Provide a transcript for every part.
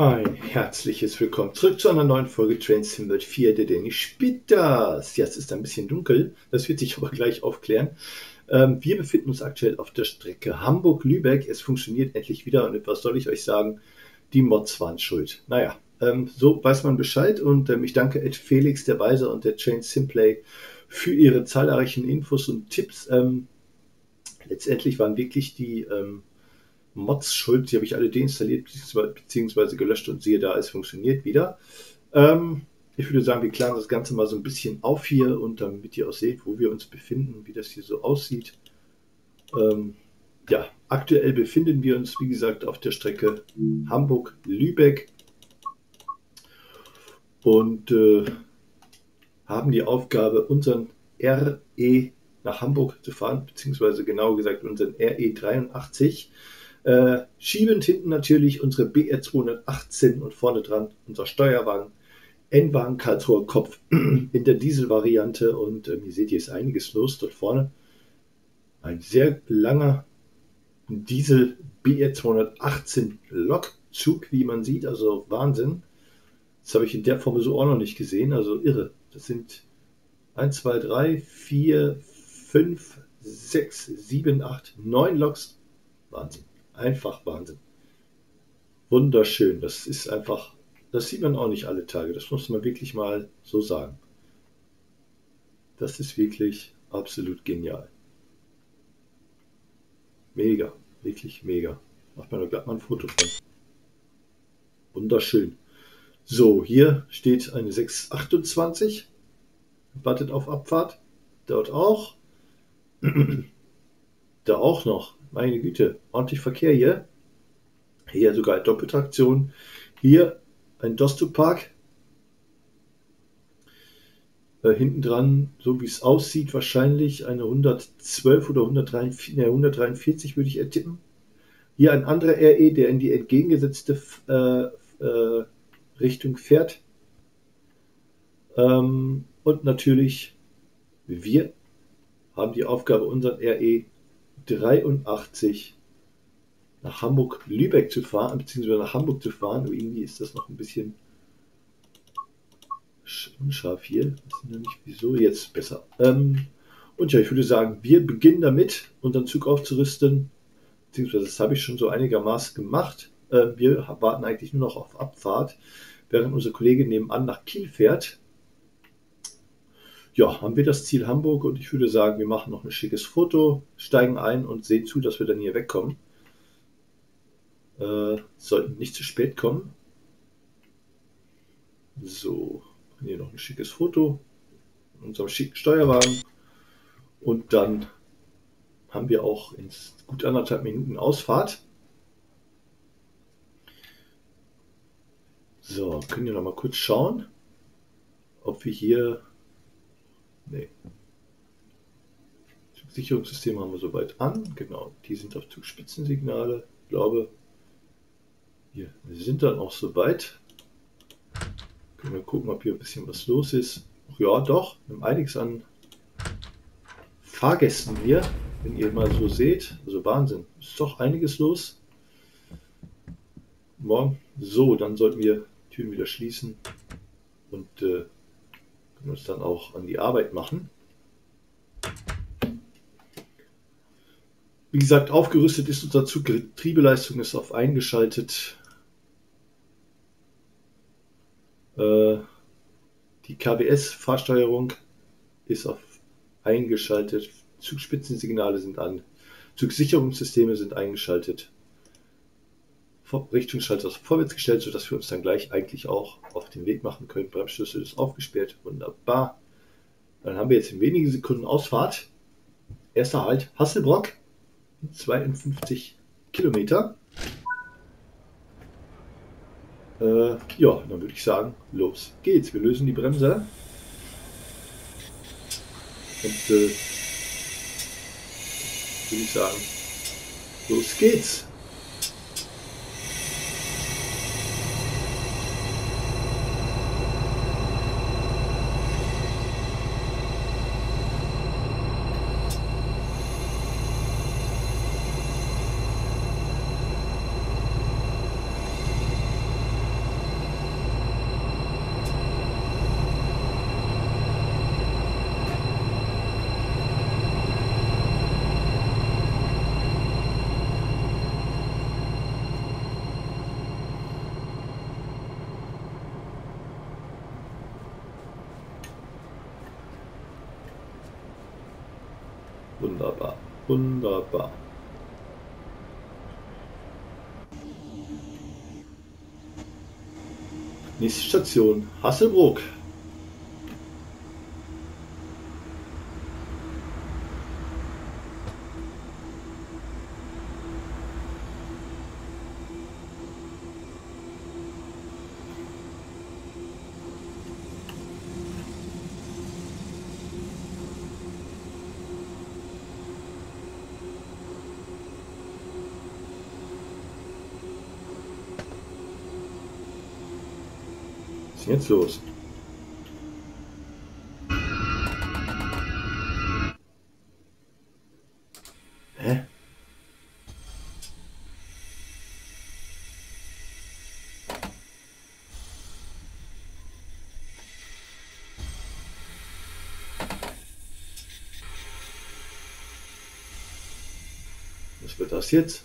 Ein herzliches Willkommen zurück zu einer neuen Folge Train Sim World 4, der Danny spielt das. Ja, es ist ein bisschen dunkel, das wird sich aber gleich aufklären. Wir befinden uns aktuell auf der Strecke Hamburg-Lübeck. Es funktioniert endlich wieder und was soll ich euch sagen? Die Mods waren schuld. Naja, so weiß man Bescheid und ich danke Ed Felix, der Weiser und der Train Simplay für ihre zahlreichen Infos und Tipps. Letztendlich waren wirklich die Mods schuld. Die habe ich alle deinstalliert bzw. gelöscht und siehe da, es funktioniert wieder. Ich würde sagen, wir klären das Ganze mal so ein bisschen auf hier und damit ihr auch seht, wo wir uns befinden, wie das hier so aussieht. Ja, aktuell befinden wir uns, wie gesagt, auf der Strecke Hamburg-Lübeck und haben die Aufgabe, unseren RE nach Hamburg zu fahren, beziehungsweise genauer gesagt unseren RE 83. Schiebend hinten natürlich unsere BR 218 und vorne dran unser Steuerwagen, N-Wagen Karlsruher Kopf in der Diesel-Variante und ihr seht, hier ist einiges los dort vorne. Ein sehr langer Diesel BR 218 Lokzug, wie man sieht, also Wahnsinn. Das habe ich in der Form so auch noch nicht gesehen, also irre. Das sind 1, 2, 3, 4, 5, 6, 7, 8, 9 Loks. Wahnsinn. Einfach Wahnsinn. Wunderschön. Das ist einfach, das sieht man auch nicht alle Tage. Das muss man wirklich mal so sagen. Das ist wirklich absolut genial. Mega. Wirklich mega. Macht man da glatt mal ein Foto von. Wunderschön. So, hier steht eine 628. Wartet auf Abfahrt. Dort auch. Da auch noch. Meine Güte, ordentlich Verkehr hier. Hier sogar eine Doppeltraktion. Hier ein Dostopark. Hinten dran, so wie es aussieht, wahrscheinlich eine 112 oder 143 würde ich ertippen. Hier ein anderer RE, der in die entgegengesetzte Richtung fährt. Und natürlich, wir haben die Aufgabe, unseren RE 83 nach Hamburg-Lübeck zu fahren, beziehungsweise nach Hamburg zu fahren. Aber irgendwie ist das noch ein bisschen unscharf hier. Ich weiß nicht, wieso, jetzt besser. Und ja, ich würde sagen, wir beginnen damit, unseren Zug aufzurüsten. Beziehungsweise das habe ich schon so einigermaßen gemacht. Wir warten eigentlich nur noch auf Abfahrt, während unser Kollege nebenan nach Kiel fährt. Ja, haben wir das Ziel Hamburg und ich würde sagen, wir machen noch ein schickes Foto, steigen ein und sehen zu, dass wir dann hier wegkommen. Sollten nicht zu spät kommen. So, hier noch ein schickes Foto in unserem schicken Steuerwagen und dann haben wir auch in gut 1,5 Minuten Ausfahrt. So, können wir noch mal kurz schauen, ob wir hier... Nee. Sicherungssysteme haben wir soweit an. Genau, die sind auf Zugspitzensignale. Ich glaube, wir sind dann auch soweit. Können wir gucken, ob hier ein bisschen was los ist. Ja, doch, wir haben einiges an Fahrgästen hier, wenn ihr mal so seht. Also Wahnsinn, ist doch einiges los. Morgen. So, dann sollten wir Türen wieder schließen und können uns dann auch an die Arbeit machen. Wie gesagt, aufgerüstet ist unser Zug, Getriebeleistung ist auf eingeschaltet. Die KWS-Fahrsteuerung ist auf eingeschaltet. Zugspitzensignale sind an. Zugsicherungssysteme sind eingeschaltet. Richtungsschalter ist vorwärts gestellt, sodass wir uns dann gleich eigentlich auch auf den Weg machen können. Bremsschlüssel ist aufgesperrt. Wunderbar. Dann haben wir jetzt in wenigen Sekunden Ausfahrt. Erster Halt Hasselbrock. 52 Kilometer. Ja, dann würde ich sagen, los geht's. Wir lösen die Bremse. Und würde ich sagen, los geht's. Wunderbar, wunderbar. Nächste Station, Hasselbrook. Was ist denn jetzt los? Hä? Was wird das jetzt?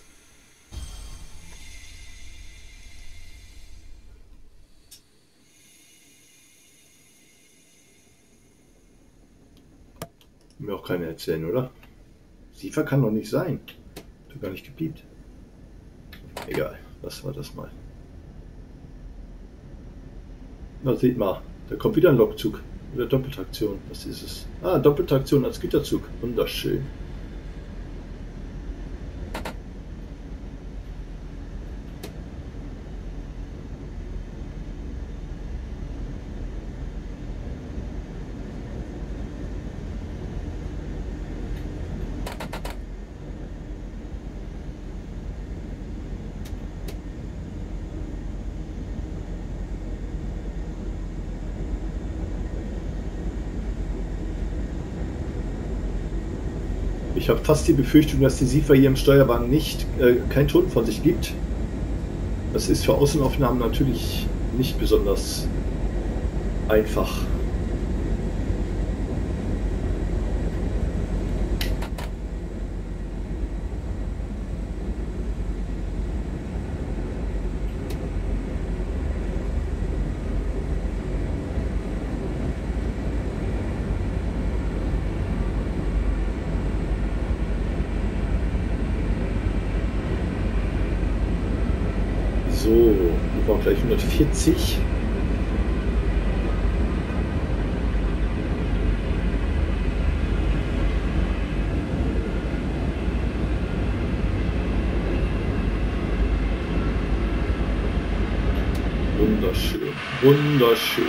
Mir auch keiner erzählen, oder? Siefer kann doch nicht sein. Hat gar nicht gepiept. Egal, lassen wir das mal. Na, seht mal, da kommt wieder ein Lokzug. Oder Doppeltraktion. Was ist es? Ah, Doppeltraktion als Güterzug. Wunderschön. Ich habe fast die Befürchtung, dass die Siefer hier im Steuerwagen keinen Ton von sich gibt. Das ist für Außenaufnahmen natürlich nicht besonders einfach. So, wir brauchen gleich 140. Wunderschön, wunderschön.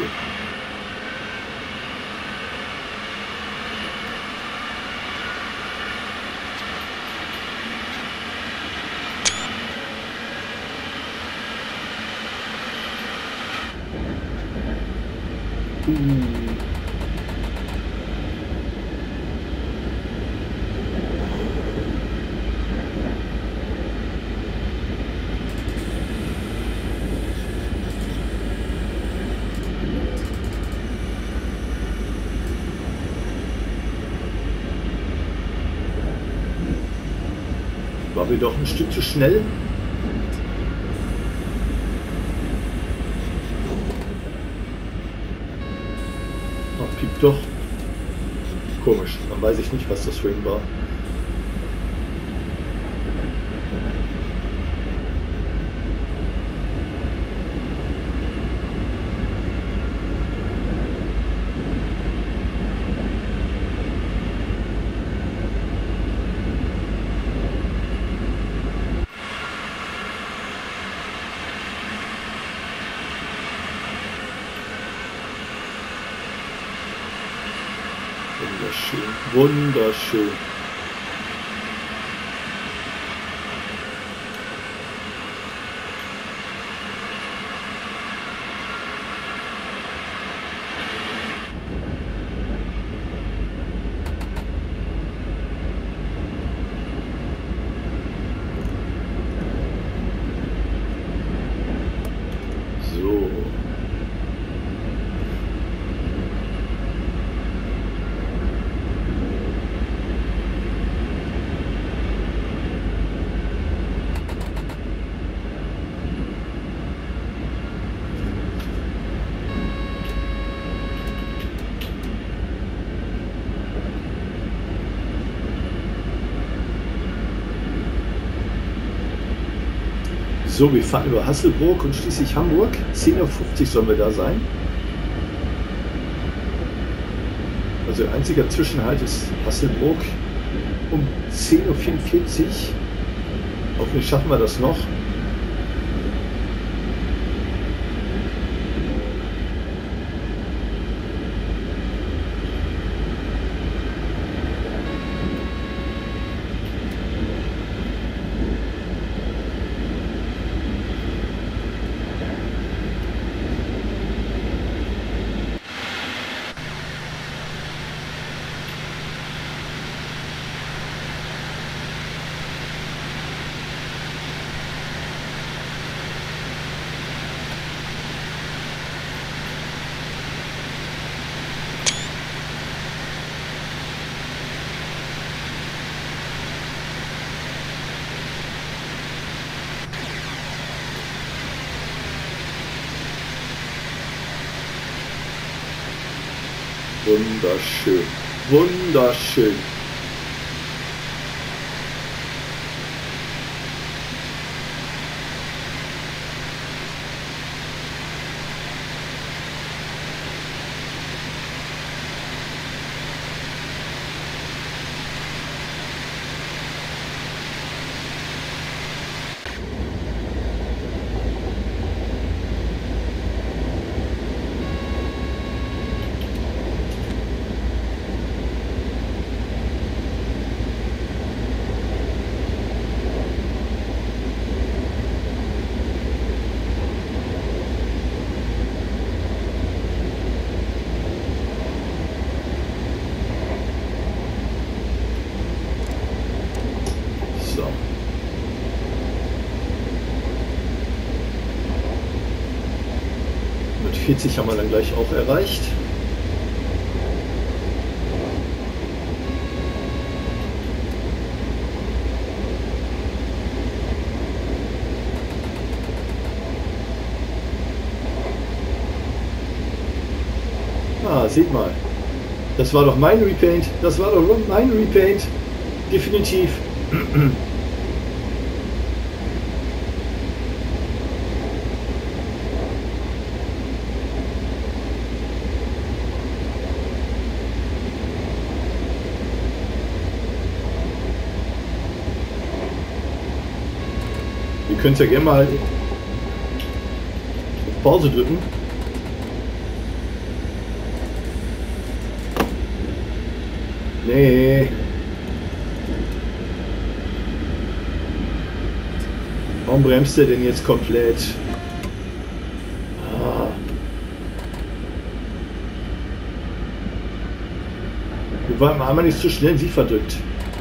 War wir doch ein Stück zu schnell. Oh, piept doch. Komisch, dann weiß ich nicht, was das vorhin war. Wunderschön, wunderschön. So. So, wir fahren über Hasselburg und schließlich Hamburg. 10:50 Uhr sollen wir da sein. Also einziger Zwischenhalt ist Hasselburg um 10:44 Uhr. Hoffentlich schaffen wir das noch. Wunderschön, wunderschön. Mit 40 haben wir dann gleich auch erreicht. Ah, seht mal. Das war doch mein Repaint. Das war doch mein Repaint. Definitiv. Ihr könnt ja gerne mal auf Pause drücken. Nee. Warum bremst ihr denn jetzt komplett? Ah. Wir waren einmal nicht so schnell, sie verdrückt.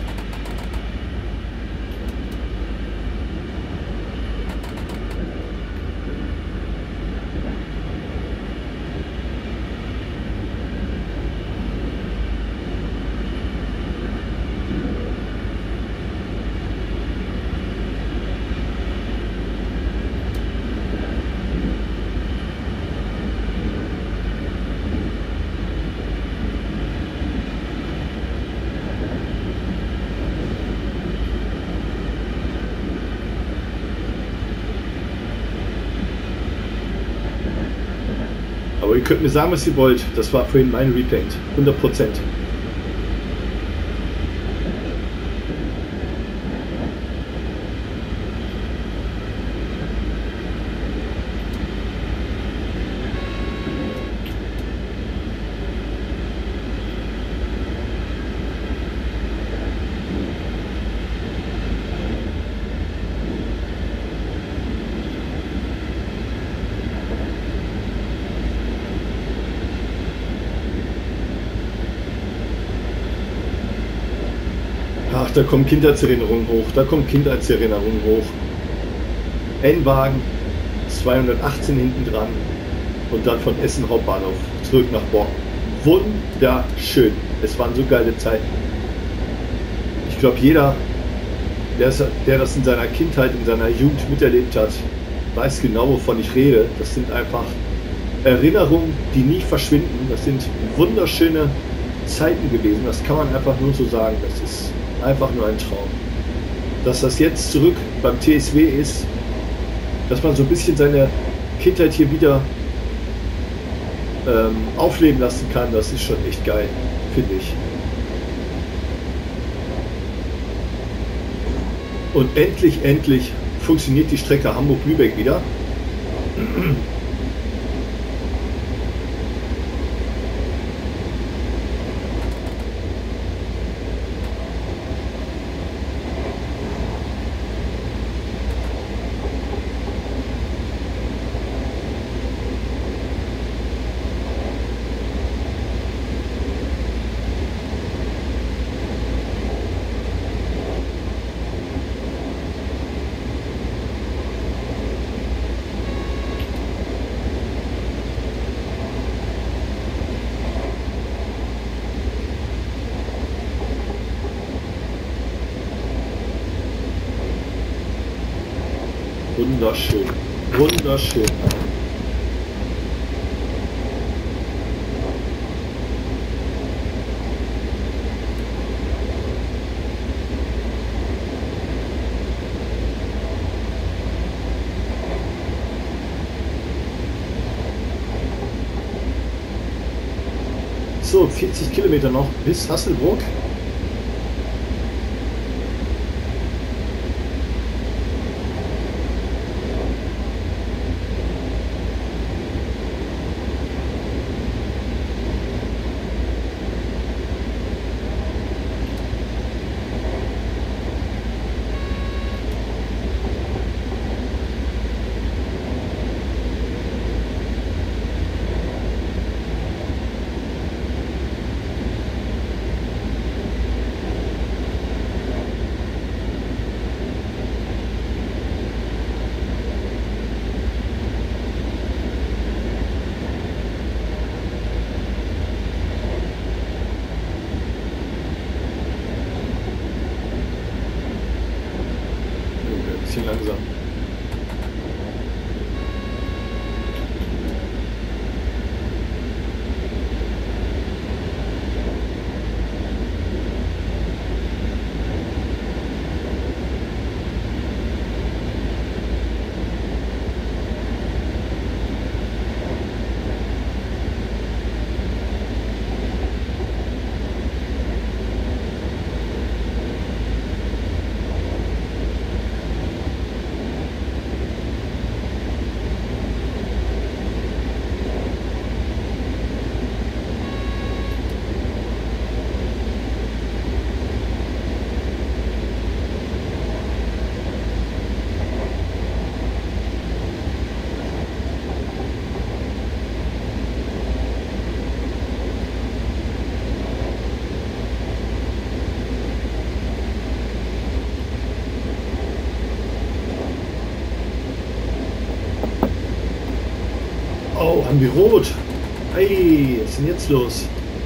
Aber ihr könnt mir sagen, was ihr wollt. Das war vorhin mein Repaint. 100%. Ach, da kommen Kindheitserinnerungen hoch, da kommen Kindheitserinnerungen hoch. N-Wagen, 218 hinten dran und dann von Essen Hauptbahnhof zurück nach Borken. Wunderschön. Es waren so geile Zeiten. Ich glaube, jeder, der das in seiner Kindheit, in seiner Jugend miterlebt hat, weiß genau, wovon ich rede. Das sind einfach Erinnerungen, die nie verschwinden. Das sind wunderschöne Zeiten gewesen. Das kann man einfach nur so sagen. Das ist einfach nur ein Traum. Dass das jetzt zurück beim TSW ist, dass man so ein bisschen seine Kindheit hier wieder aufleben lassen kann, das ist schon echt geil, finde ich. Und endlich funktioniert die Strecke Hamburg-Lübeck wieder. Wunderschön, wunderschön. So, 40 Kilometer noch bis Hasselburg. Langsam. Oh, haben wir rot. Hey, was ist denn jetzt los?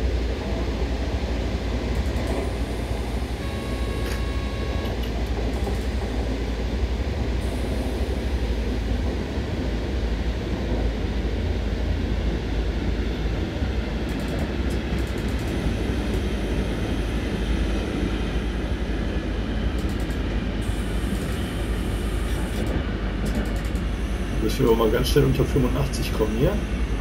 Müssen wir mal ganz schnell unter 85 kommen hier.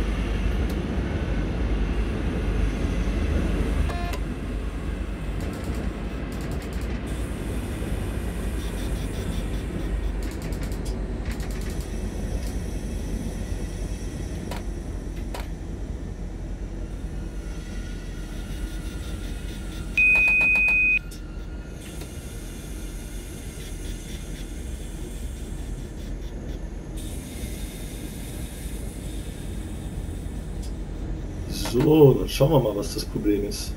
So, dann schauen wir mal, was das Problem ist.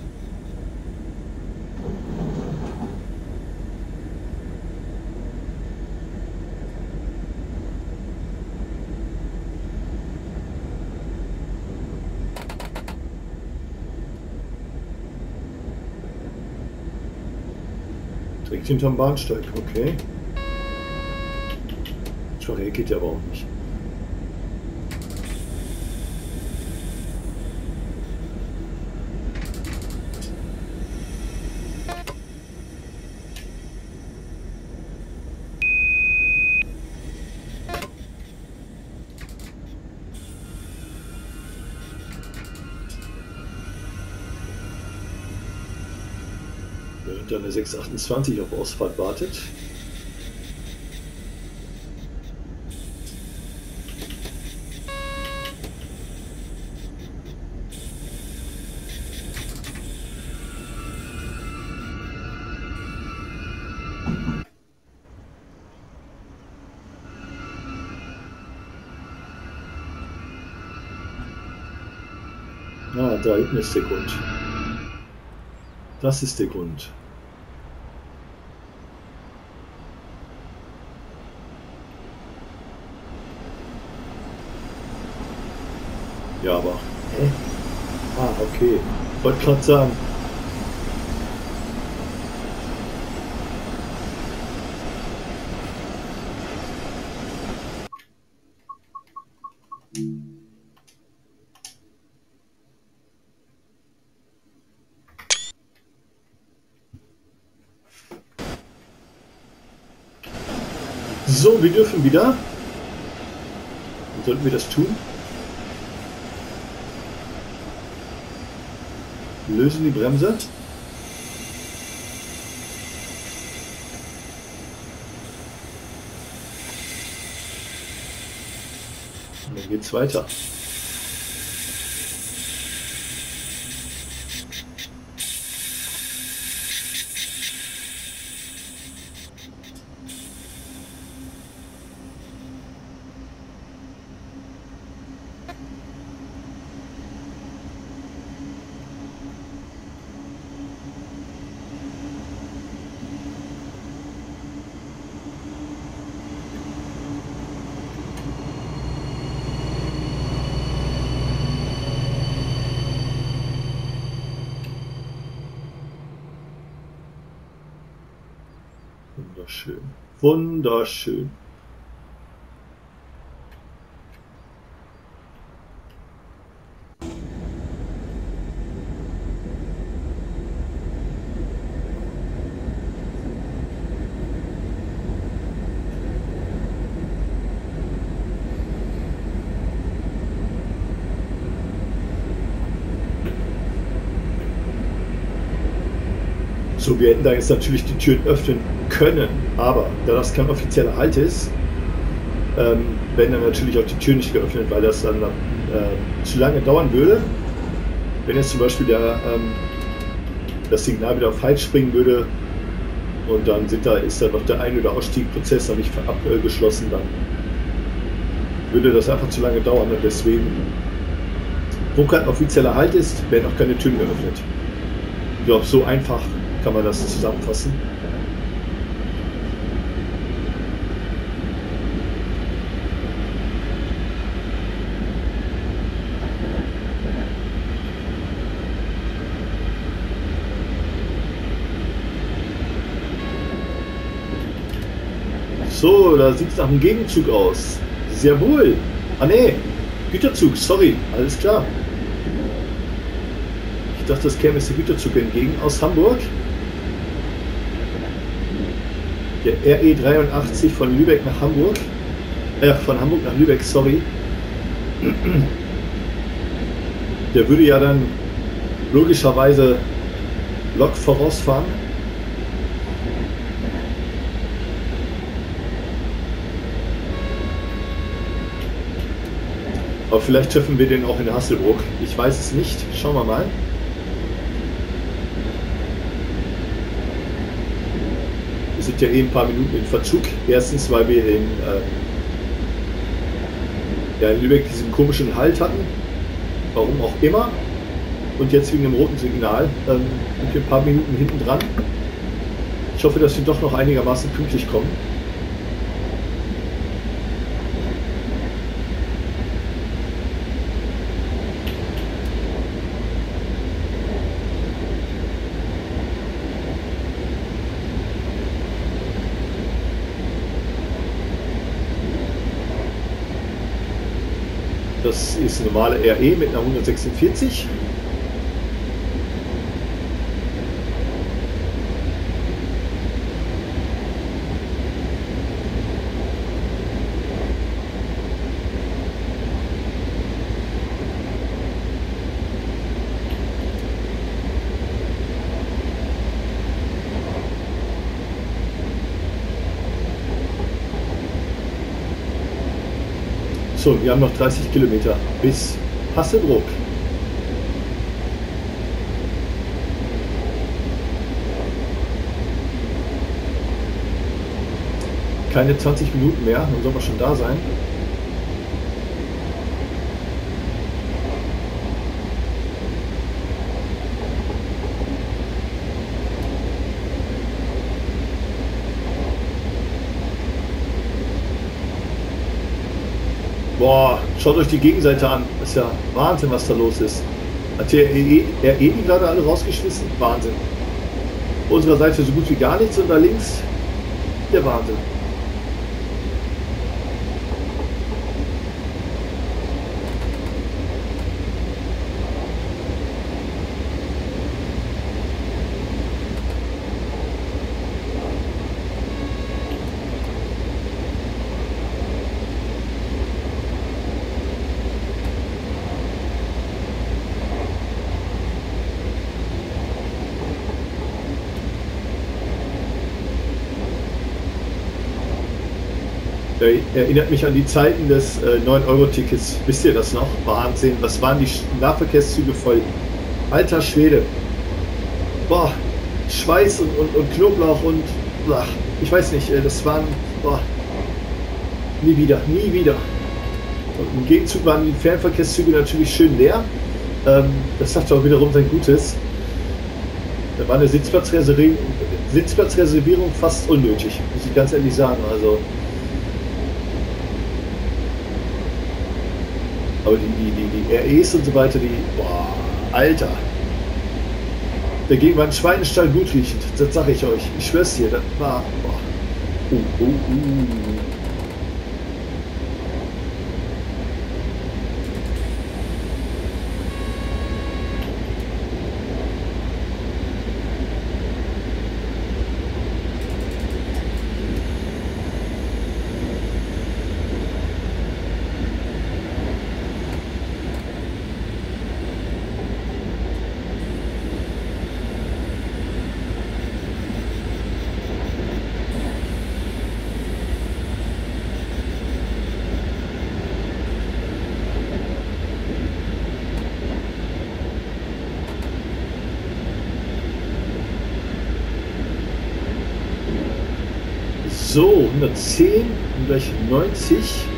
Direkt hinterm Bahnsteig, okay. Schwache geht ja aber auch nicht. Und dann eine 628 auf Ausfahrt wartet. Ah, da hinten ist der Grund. Das ist der Grund. Ja, aber... Hä? Ah, okay. Wollte gerade sagen. So, wir dürfen wieder. Sollten wir das tun? Lösen die Bremse. Und dann geht's weiter. Wunderschön. Wunderschön. So, wir hätten da jetzt natürlich die Türen öffnen können, aber da das kein offizieller Halt ist, werden dann natürlich auch die Türen nicht geöffnet, weil das dann zu lange dauern würde. Wenn jetzt zum Beispiel das Signal wieder auf Halt springen würde und dann ist da noch der Ein- oder Ausstiegprozess noch nicht abgeschlossen, dann würde das einfach zu lange dauern und deswegen, wo kein offizieller Halt ist, werden auch keine Türen geöffnet. Ich glaube, so einfach kann man das zusammenfassen. So, da sieht es nach einem Gegenzug aus. Sehr wohl. Ah ne, Güterzug, sorry, alles klar. Ich dachte, das käme jetzt der Güterzug entgegen aus Hamburg. Der RE 83 von Lübeck nach Hamburg. Von Hamburg nach Lübeck, sorry. Der würde ja dann logischerweise Lok vorausfahren. Aber vielleicht treffen wir den auch in Hasselbrook. Ich weiß es nicht. Schauen wir mal. Wir sind ja eh ein paar Minuten in Verzug. Erstens, weil wir in Lübeck diesen komischen Halt hatten. Warum auch immer. Und jetzt wegen dem roten Signal sind wir ein paar Minuten hinten dran. Ich hoffe, dass wir doch noch einigermaßen pünktlich kommen. Das ist eine normale RE mit einer 146. So, wir haben noch 30 Kilometer bis Hasselbrook. Keine 20 Minuten mehr, dann sollen wir schon da sein. Boah, schaut euch die Gegenseite an. Das ist ja Wahnsinn, was da los ist. Hat der RE die gerade alle rausgeschmissen? Wahnsinn. Unserer Seite so gut wie gar nichts und da links der Wahnsinn. Erinnert mich an die Zeiten des 9-Euro-Tickets. Wisst ihr das noch? Wahnsinn. Was waren die Nahverkehrszüge voll? Alter Schwede. Boah, Schweiß und Knoblauch und ach, ich weiß nicht, das waren boah, nie wieder, nie wieder. Und im Gegenzug waren die Fernverkehrszüge natürlich schön leer. Das sagt auch wiederum sein Gutes. Da war eine Sitzplatzreservierung fast unnötig, muss ich ganz ehrlich sagen. Also aber die REs und so weiter, boah, Alter. Dagegen war ein Schweinestall gut riechend, das sag ich euch. Ich schwör's dir, das war, boah. So, 110 und gleich 90.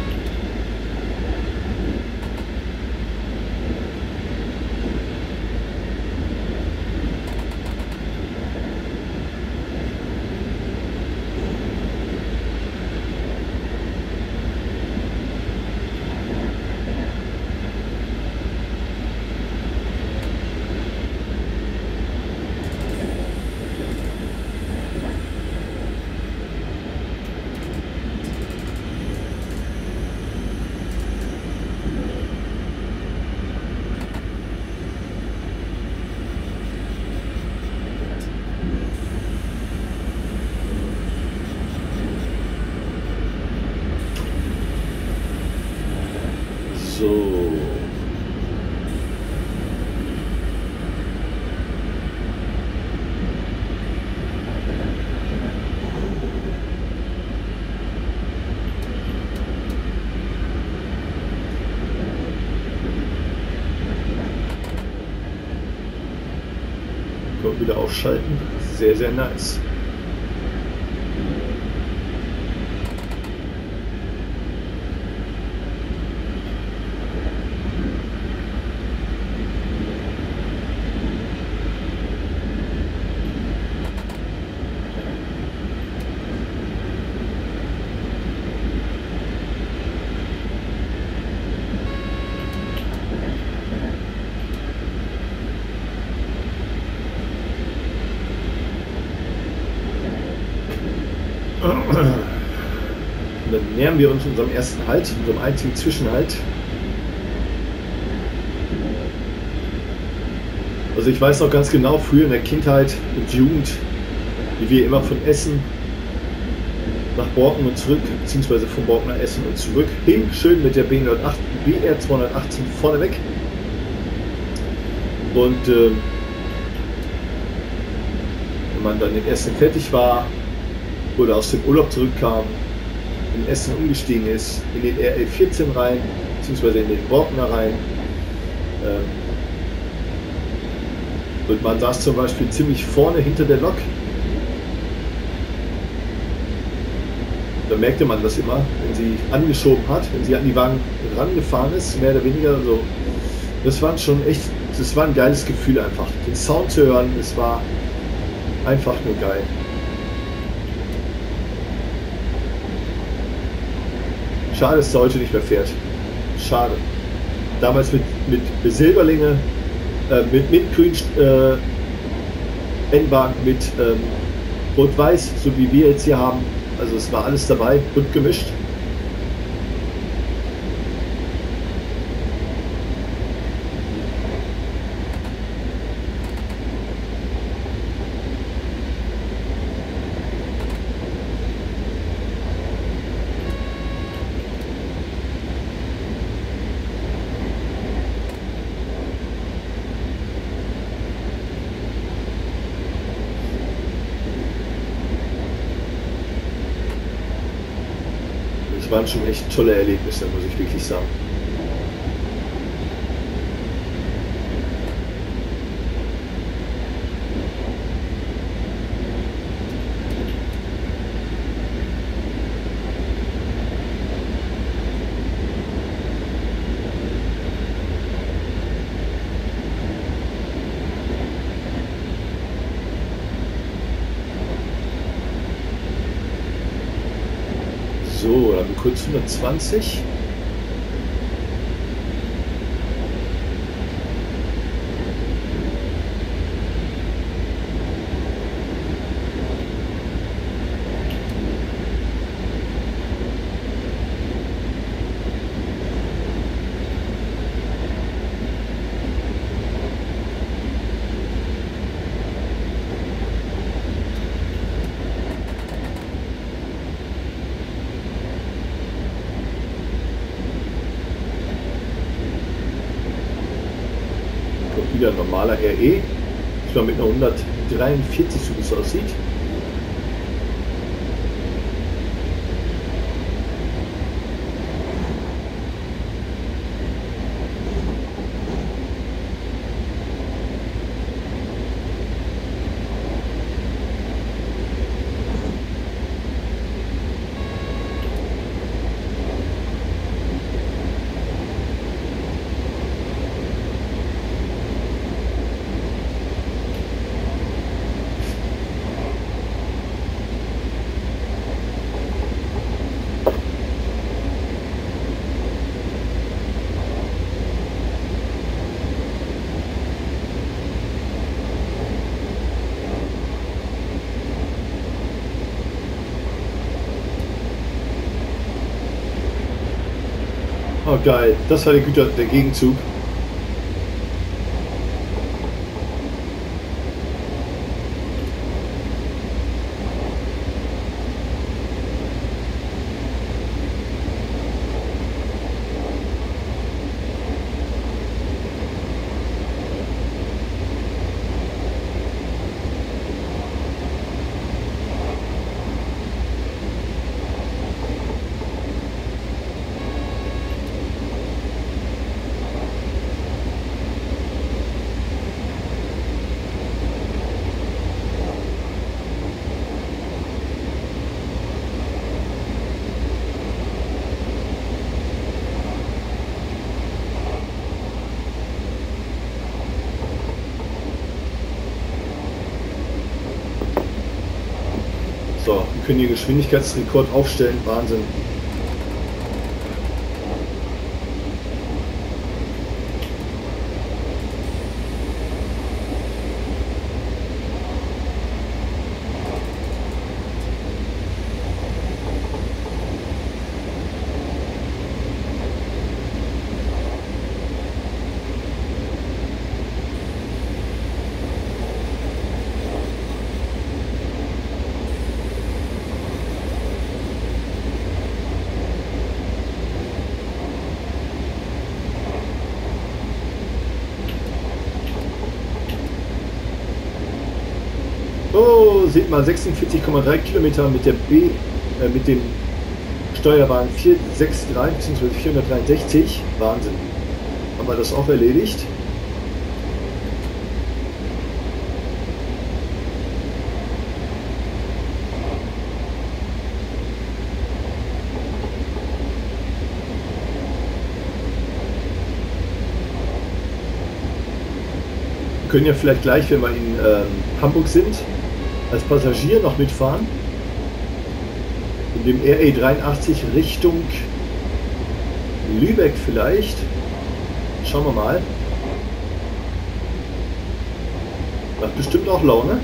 So. Können wir wieder aufschalten. Sehr, sehr nice. Und dann nähern wir uns unserem ersten Halt, unserem einzigen Zwischenhalt. Also ich weiß noch ganz genau, früher in der Kindheit und Jugend, wie wir immer von Essen nach Borken und zurück, beziehungsweise von Borken nach Essen und zurück, hin, schön mit der BR 218 vorneweg. Und wenn man dann in Essen fertig war oder aus dem Urlaub zurückkam, in Essen umgestiegen ist, in den RL14 rein, beziehungsweise in den Borkner rein. Und man saß zum Beispiel ziemlich vorne hinter der Lok. Da merkte man das immer, wenn sie angeschoben hat, wenn sie an die Wagen rangefahren ist, mehr oder weniger so. Das war schon echt, das war ein geiles Gefühl einfach. Den Sound zu hören, es war einfach nur geil. Schade, dass er heute nicht mehr fährt. Schade. Damals mit Silberlinge, mit grün N-Bahn, mit Rot-Weiß, so wie wir jetzt hier haben. Also es war alles dabei, bunt gemischt. Das waren schon echt tolle Erlebnisse, muss ich wirklich sagen. So, dann kurz 120. Wieder ein normaler RE, ich glaube mit einer 143, so wie es aussieht. Oh geil, das war der Gegenzug. So, wir können hier Geschwindigkeitsrekord aufstellen, Wahnsinn. Oh, seht mal, 46,3 Kilometer mit der mit dem Steuerbahn 463 bzw. 463. Wahnsinn. Haben wir das auch erledigt? Wir können ja vielleicht gleich, wenn wir in Hamburg sind, als Passagier noch mitfahren. In dem RE 83 Richtung Lübeck vielleicht. Schauen wir mal. Macht bestimmt auch Laune.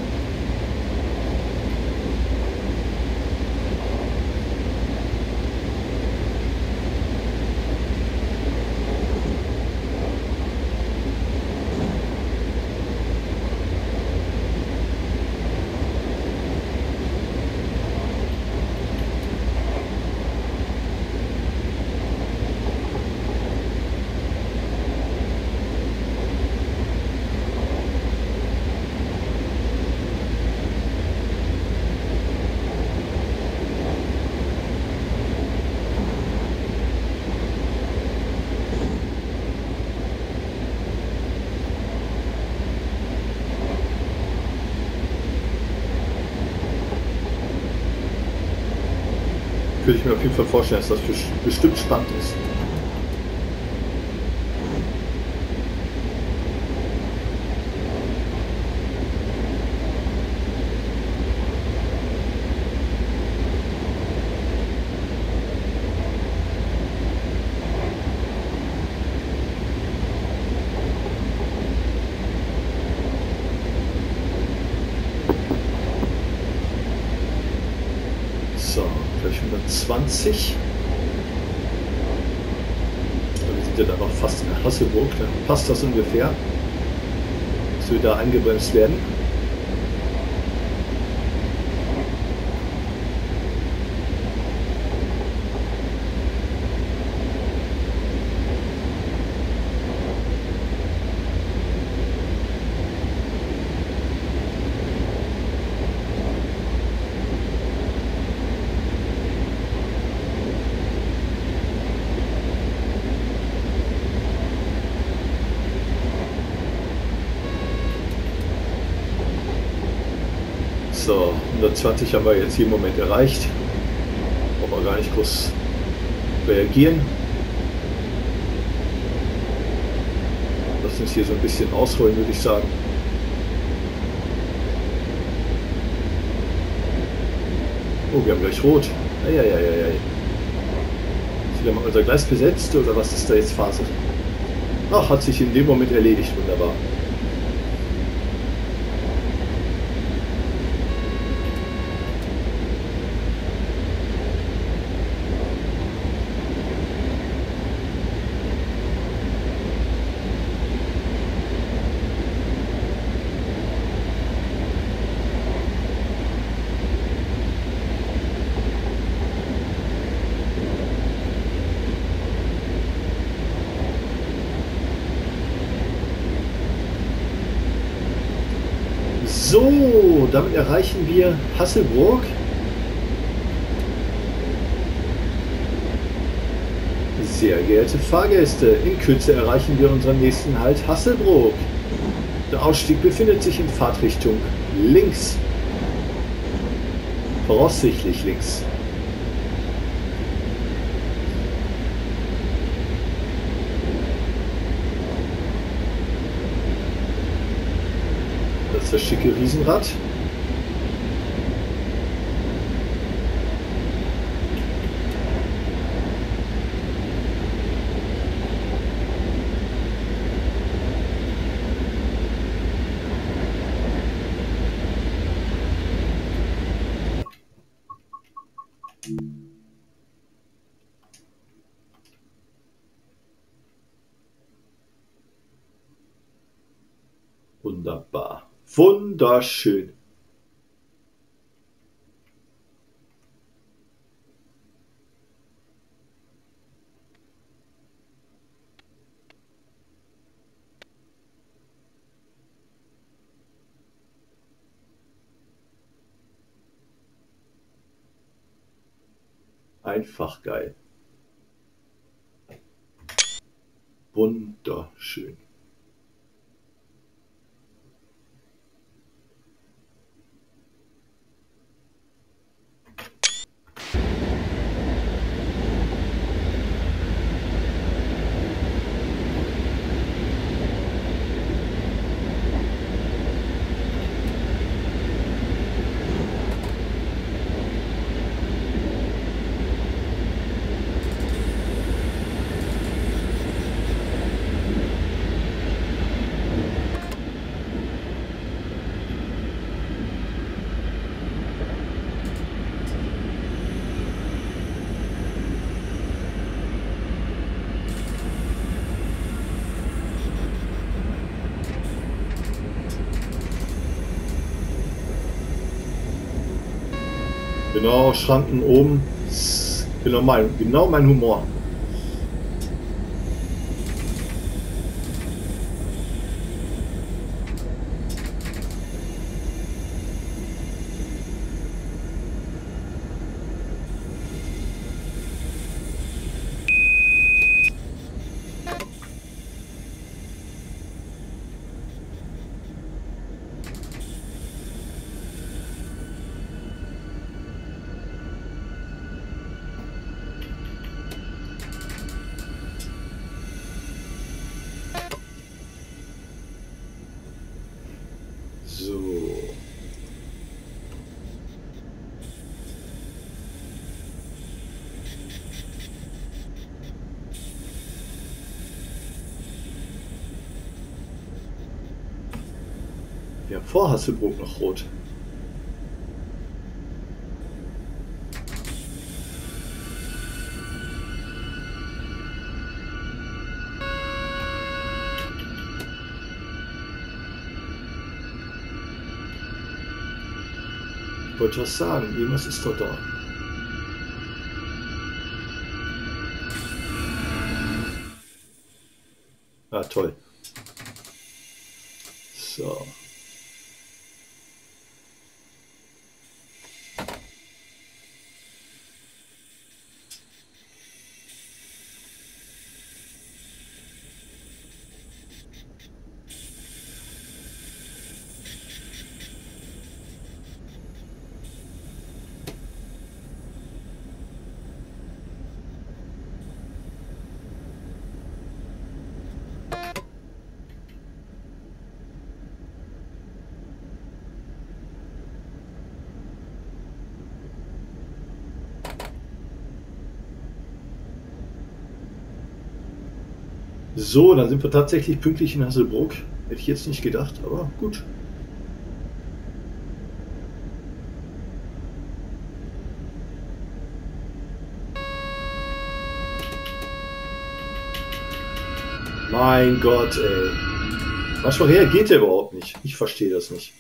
Könnte ich mir auf jeden Fall vorstellen, dass das bestimmt spannend ist. So, gleich 120. Wir sind ja dann noch fast in Hasselburg, dann passt das ungefähr, dass wir da eingebremst werden. So, 120 haben wir jetzt hier im Moment erreicht. Brauchen wir gar nicht groß reagieren. Lass uns hier so ein bisschen ausholen, würde ich sagen. Oh, wir haben gleich rot. Eieieiei. Ist wieder mal unser Gleis besetzt oder was ist da jetzt Phase? Ach, hat sich in dem Moment erledigt. Wunderbar. So, damit erreichen wir Hasselburg. Sehr geehrte Fahrgäste, in Kürze erreichen wir unseren nächsten Halt Hasselburg. Der Ausstieg befindet sich in Fahrtrichtung links. Voraussichtlich links. Das schicke Riesenrad. Wunderbar. Wunderschön. einfach geil. Wunderschön. Genau, Schranken oben. Genau mein Humor. So. Ja, vor Hasselbrook noch rot. Ich wollte was sagen, irgendwas ist doch da. Ah, toll. So. So, dann sind wir tatsächlich pünktlich in Hasselbrook. Hätte ich jetzt nicht gedacht, aber gut. Mein Gott, ey. Manchmal reagiert er überhaupt nicht. Ich verstehe das nicht.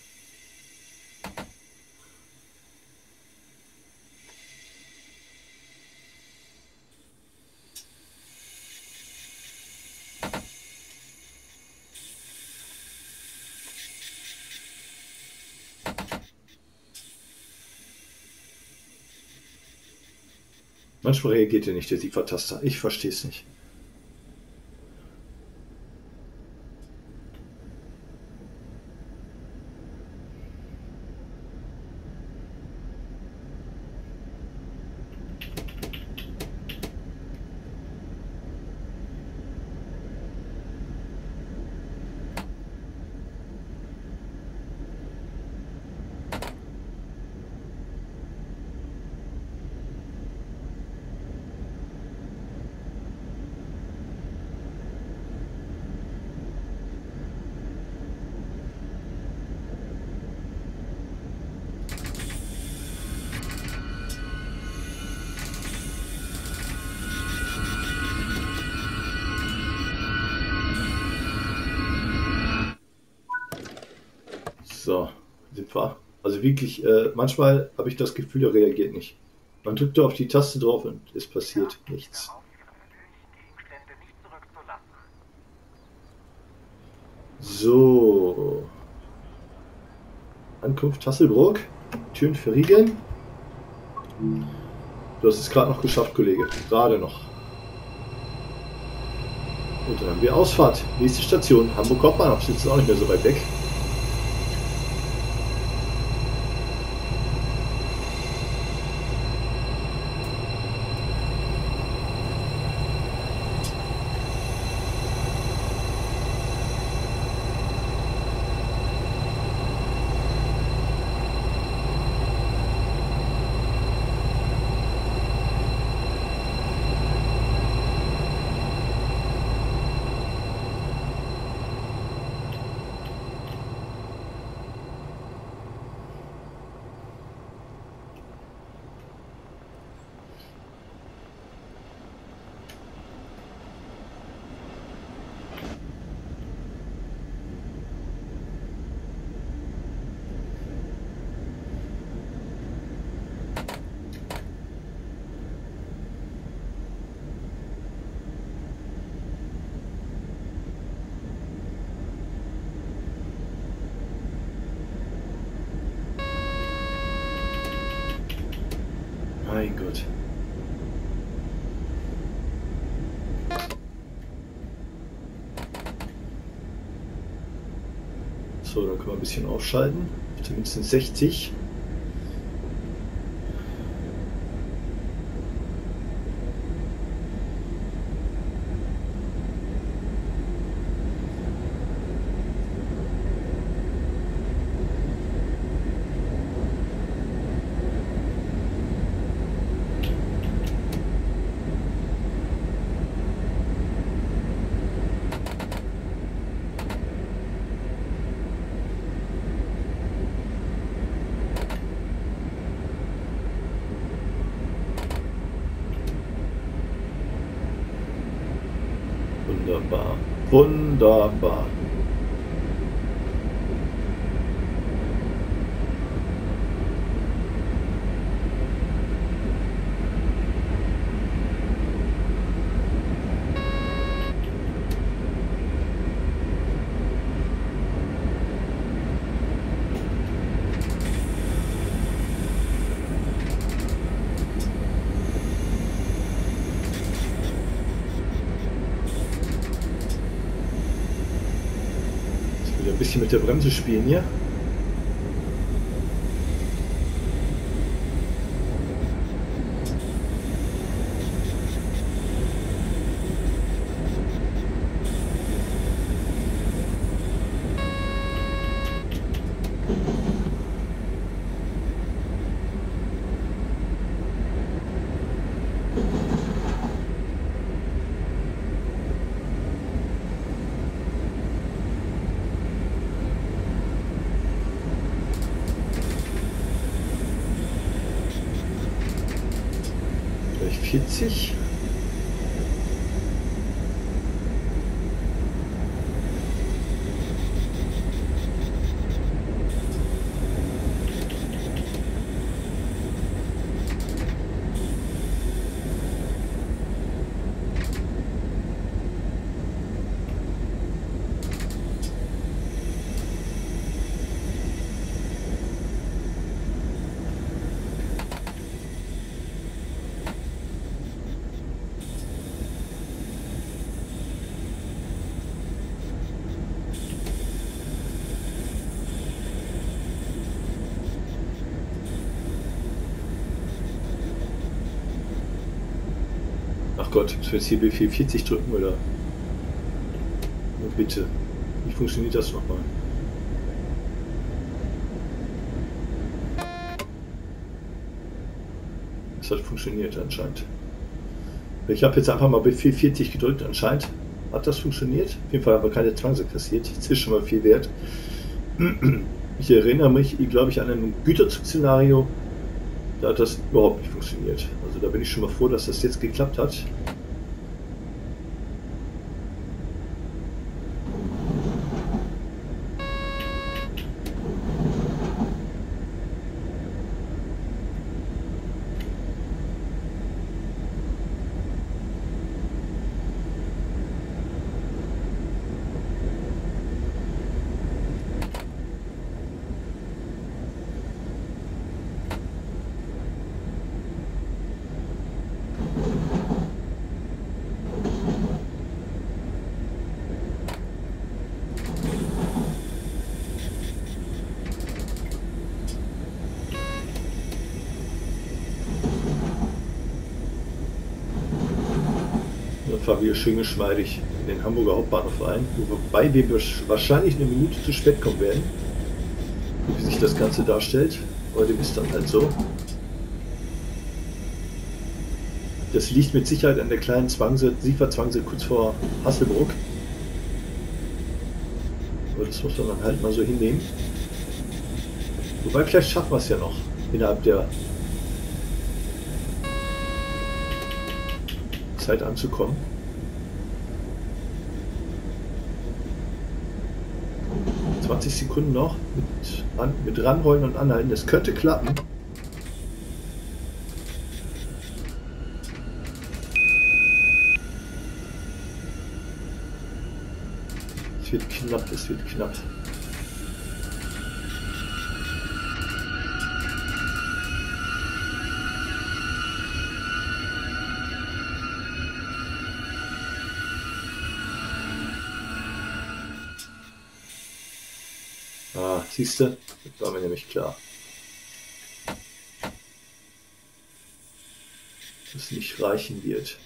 Manchmal reagiert er nicht, der Siefertaster. Ich verstehe es nicht. So, sind wir. Also wirklich, manchmal habe ich das Gefühl, er reagiert nicht. Man drückt auf die Taste drauf und es passiert nichts. So. Ankunft Hasselbrook. Türen verriegeln. Du hast es gerade noch geschafft, Kollege. Gerade noch. Und dann haben wir Ausfahrt. Nächste Station, Hamburg Hauptbahnhof. Sitzt auch nicht mehr so weit weg. Mein Gott. So, dann können wir ein bisschen aufschalten. Zumindest 60. Wunderbar. Wunderbar. Ein bisschen mit der Bremse spielen hier. Vielleicht 40. Ach Gott, müssen wir jetzt hier Befehl 40 drücken, oder? Oh, bitte. Wie funktioniert das nochmal? Das hat funktioniert anscheinend. Ich habe jetzt einfach mal Befehl 40 gedrückt, anscheinend hat das funktioniert. Auf jeden Fall haben wir keine Transe kassiert. Das ist schon mal viel wert. Ich erinnere mich, glaube ich, an ein Güterzugszenario. Da hat das überhaupt nicht funktioniert. Also da bin ich schon mal froh, dass das jetzt geklappt hat. fahren wir schön geschmeidig in den Hamburger Hauptbahnhof rein, wobei wir wahrscheinlich eine Minute zu spät kommen werden, wie sich das Ganze darstellt. Aber dem ist dann halt so. Das liegt mit Sicherheit an der kleinen Sieferzwangse kurz vor Hasselbrook. Aber das muss man dann halt mal so hinnehmen. Wobei, vielleicht schaffen wir es ja noch innerhalb der Zeit anzukommen. 20 Sekunden noch mit ranrollen und anhalten. Das könnte klappen. Es wird knapp, es wird knapp. Ah, siehst du? Das war mir nämlich klar. Dass es nicht reichen wird.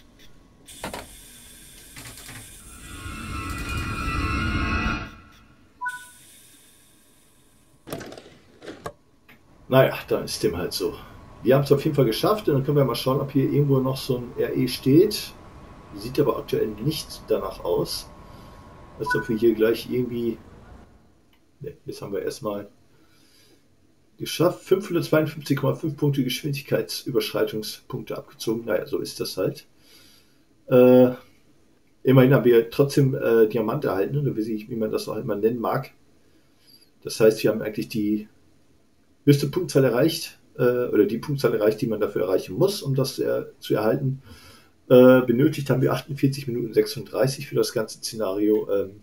Naja, dann ist dem halt so. Wir haben es auf jeden Fall geschafft und dann können wir mal schauen, ob hier irgendwo noch so ein RE steht. Sieht aber aktuell nicht danach aus, als ob wir hier gleich irgendwie... Ne, jetzt haben wir erstmal geschafft. 552,5 Punkte Geschwindigkeitsüberschreitungspunkte abgezogen. Naja, so ist das halt. Immerhin haben wir trotzdem Diamant erhalten, oder wie man das auch immer nennen mag. Das heißt, wir haben eigentlich die höchste Punktzahl erreicht, oder die Punktzahl erreicht, die man dafür erreichen muss, um das zu erhalten. Benötigt haben wir 48 Minuten 36 für das ganze Szenario.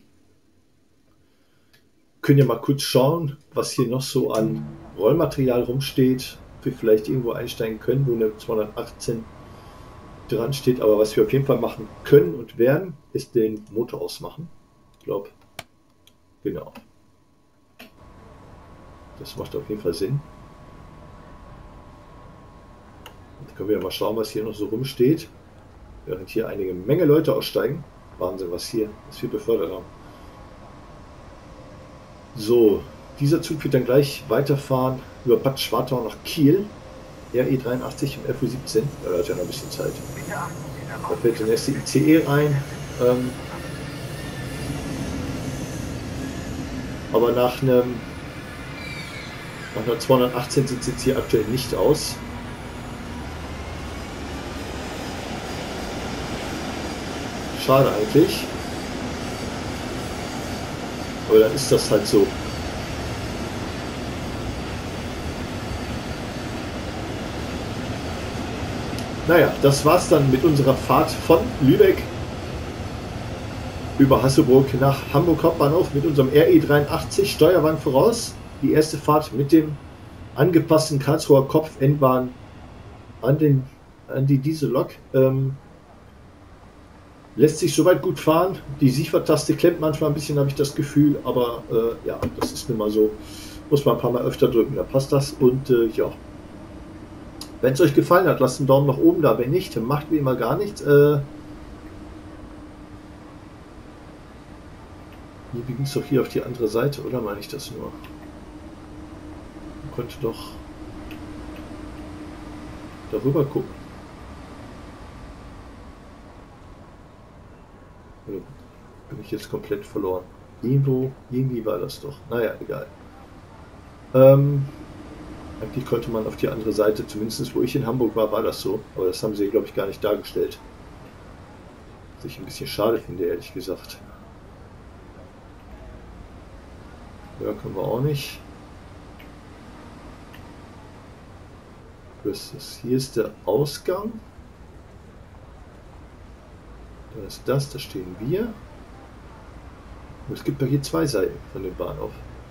Können ja mal kurz schauen, was hier noch so an Rollmaterial rumsteht, ob wir vielleicht irgendwo einsteigen können, wo eine 218 dran steht. Aber was wir auf jeden Fall machen können und werden, ist den Motor ausmachen. Ich glaube, genau. Das macht auf jeden Fall Sinn. Jetzt können wir ja mal schauen, was hier noch so rumsteht. Während hier eine Menge Leute aussteigen. Wahnsinn, was wir befördert haben. So, dieser Zug wird dann gleich weiterfahren über Bad Schwartau nach Kiel. RE83 im FU17. Da hat ja noch ein bisschen Zeit. Da fällt der nächste ICE rein. Aber nach einer 218 sieht es jetzt hier aktuell nicht aus. Schade eigentlich. Aber dann ist das halt so. Naja, das war's dann mit unserer Fahrt von Lübeck über Hasselbrook nach Hamburg Hauptbahnhof mit unserem RE83 Steuerwagen voraus. Die erste Fahrt mit dem angepassten Karlsruher Kopf-Endbahn an die Diesellok. Lässt sich soweit gut fahren. Die Siefertaste klemmt manchmal ein bisschen, habe ich das Gefühl, aber ja, das ist nun mal so. Muss man ein paar Mal öfter drücken, da passt das. Und ja, wenn es euch gefallen hat, lasst einen Daumen nach oben da. Wenn nicht, macht wie immer gar nichts. Hier ging es doch hier auf die andere Seite, oder meine ich das nur? Man konnte doch darüber gucken. Oder bin ich jetzt komplett verloren? Irgendwie war das doch. Naja, egal. Eigentlich konnte man auf die andere Seite, zumindest wo ich in Hamburg war, war das so. Aber das haben sie, glaube ich, gar nicht dargestellt. Was ich ein bisschen schade finde, ehrlich gesagt. Ja, können wir auch nicht. Hier ist der Ausgang. Da ist das, da stehen wir. Und es gibt ja hier zwei Seiten von dem Bahnhof.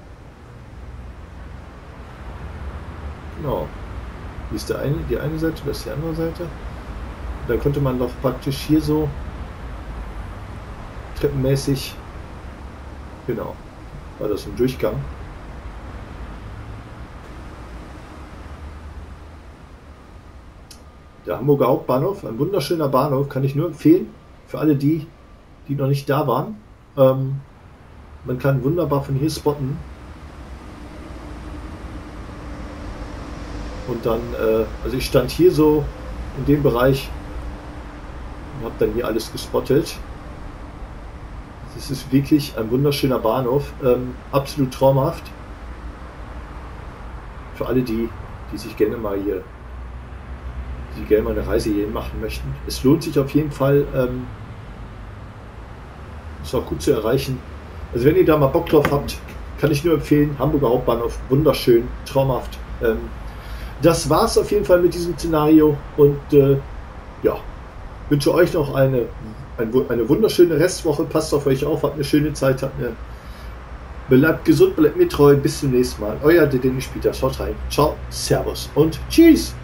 Genau. Hier ist die eine Seite, das ist die andere Seite. Und da konnte man doch praktisch hier so treppenmäßig, genau, war das ein Durchgang. Der Hamburger Hauptbahnhof, ein wunderschöner Bahnhof, kann ich nur empfehlen. für alle die noch nicht da waren. Man kann wunderbar von hier spotten. Und dann, also ich stand hier so in dem Bereich und habe dann hier alles gespottet. Das ist wirklich ein wunderschöner Bahnhof, absolut traumhaft. Für alle die sich gerne mal hier, die gerne mal eine Reise hierhin machen möchten. Es lohnt sich auf jeden Fall, ist auch gut zu erreichen. Also wenn ihr da mal Bock drauf habt, kann ich nur empfehlen, Hamburger Hauptbahnhof, wunderschön, traumhaft. Das war's auf jeden Fall mit diesem Szenario und ja, wünsche euch noch eine wunderschöne Restwoche. Passt auf euch auf, habt eine schöne Zeit, bleibt gesund, bleibt mir treu. Bis zum nächsten Mal. Euer Dennis Peter. Schaut rein. Ciao, Servus und Tschüss.